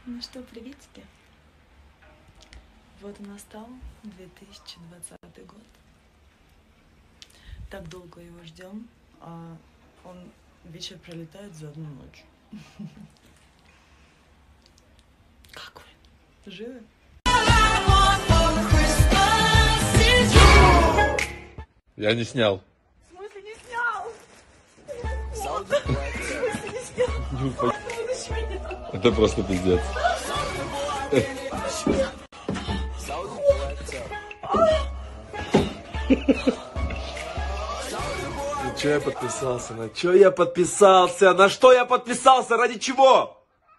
Ну что, приветики. Вот и настал 2020 год. Так долго его ждем, а он вечер пролетает за одну ночь. Как вы? Живы? Я не снял. В смысле не снял? Это просто пиздец. Ну чё я подписался? На чё я подписался? На что я подписался? Ради чего?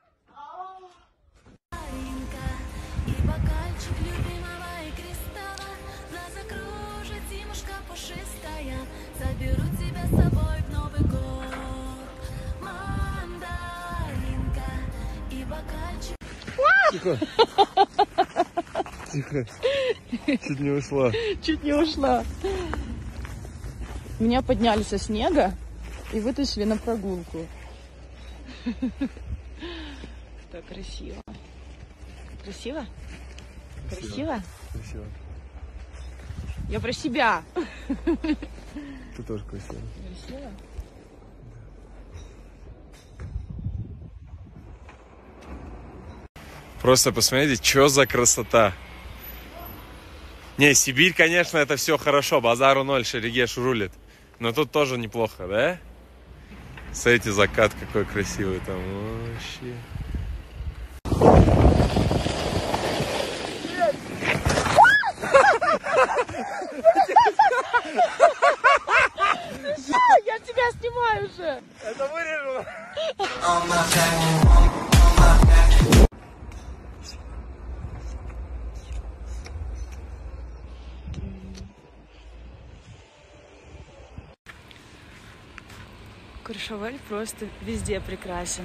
Тихо. Тихо. Чуть не ушла. Чуть не ушла. Меня подняли со снега и вытащили на прогулку. Так красиво. Красиво? Красиво? Красиво. Я про себя. Ты тоже красиво. Красиво? Просто посмотрите, что за красота. Не, Сибирь, конечно, это все хорошо. Базару ноль, Шерегеш рулит. Но тут тоже неплохо, да? Смотрите, закат какой красивый там. Вообще. Я тебя снимаю уже. Это вырежу. Куршавель просто везде прекрасен.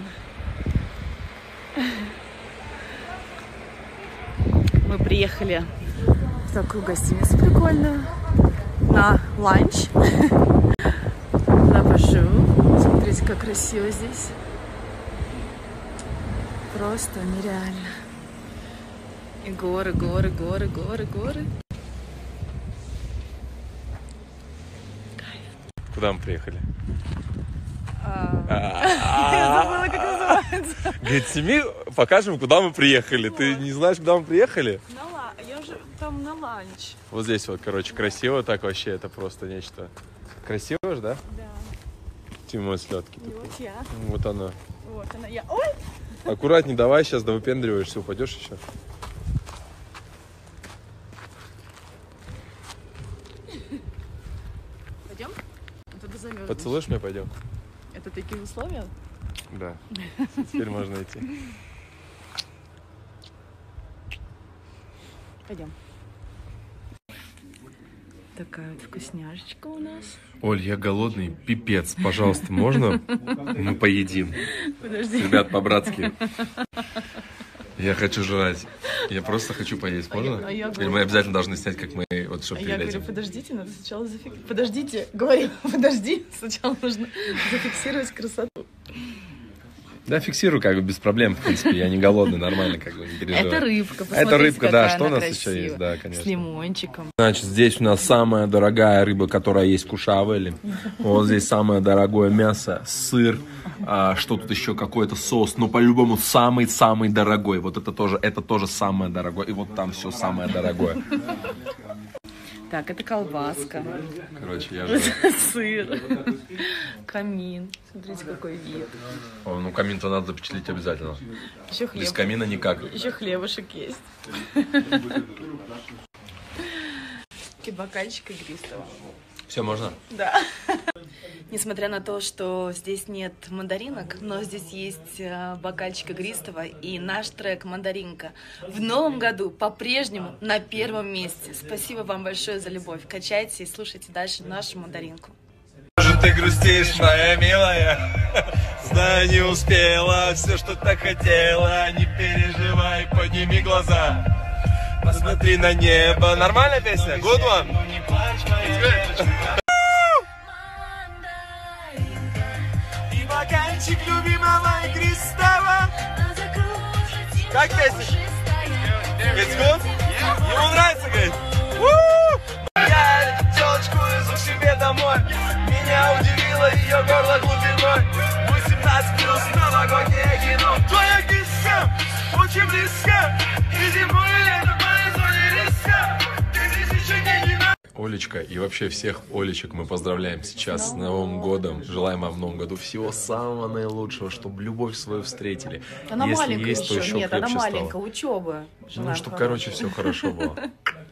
Мы приехали в такую гостиницу прикольную на ланч. Лапашу. Смотрите, как красиво здесь. Просто нереально. И горы, горы, горы, горы, горы. Куда мы приехали? Я забыла, как называется. Говорит, сними, покажем, куда мы приехали. Ты не знаешь, куда мы приехали? Я уже там на ланч. Вот здесь вот, короче, красиво так вообще. Это просто нечто. Красиво же, да? Да. Тимон слетки. И вот я. Вот она. Вот она я. Ой! Аккуратней давай, сейчас да выпендриваешься, упадешь еще. Пойдем? Туда замерзнешь. Поцелуешь меня, пойдем? Это такие условия? Да. Теперь можно идти. Пойдем. Такая вот вкусняшечка у нас. Оль, я голодный, пипец. Пожалуйста, можно мы поедим? Подожди. Ребят, по-братски. Я хочу жрать. Я просто хочу поесть, можно? Или мы обязательно должны снять, как мы, вот, чтобы Я перед говорю, этим? подождите, надо сначала зафиксировать. Подождите, говорю, подожди. Сначала нужно зафиксировать красоту. Да, фиксирую, как бы, без проблем, в принципе. Я не голодный, нормально, как бы, не переживай. Это рыбка, посмотрите, Это рыбка, да. какая Что у она нас красивая. еще есть? Да, конечно. С лимончиком. Значит, здесь у нас самая дорогая рыба, которая есть в Куршавеле. Вот здесь самое дорогое мясо, сыр, что тут еще, какой-то соус. Но по-любому самый-самый дорогой. Вот это тоже самое дорогое. И вот там все самое дорогое. Так, это колбаска. Короче, я же... Сыр. Камин. Смотрите, какой вид. О, ну камин-то надо запечатлить обязательно. Еще хлеб. Без камина никак. Еще хлебушек есть. И бокальчик игристого. Все, можно? Да. Несмотря на то, что здесь нет мандаринок, но здесь есть бокальчик игристого и наш трек «Мандаринка» в новом году по-прежнему на первом месте. Спасибо вам большое за любовь. Качайте и слушайте дальше нашу мандаринку. Может, ты грустишь, моя милая? Знаю, не успела все, что так хотела. Не переживай, подними глаза. Посмотри на небо. Нормальная песня? Good one? И бокальчик любимого игристого. Как песня? It's good? Ему нравится, говорит? Я телочку везу к себе домой. Меня удивило ее горло глубиной. 18+ новогоднее кино. Твоя киска очень близко. И зимой, и летом в моей зоне риска. Олечка и вообще всех Олечек мы поздравляем сейчас с Новым годом. Желаем вам в Новом году всего самого наилучшего, чтобы любовь свою встретили. Она если маленькая есть, то еще. еще Нет, крепче она стало. маленькая, учеба. Ну, чтобы, короче, все хорошо было.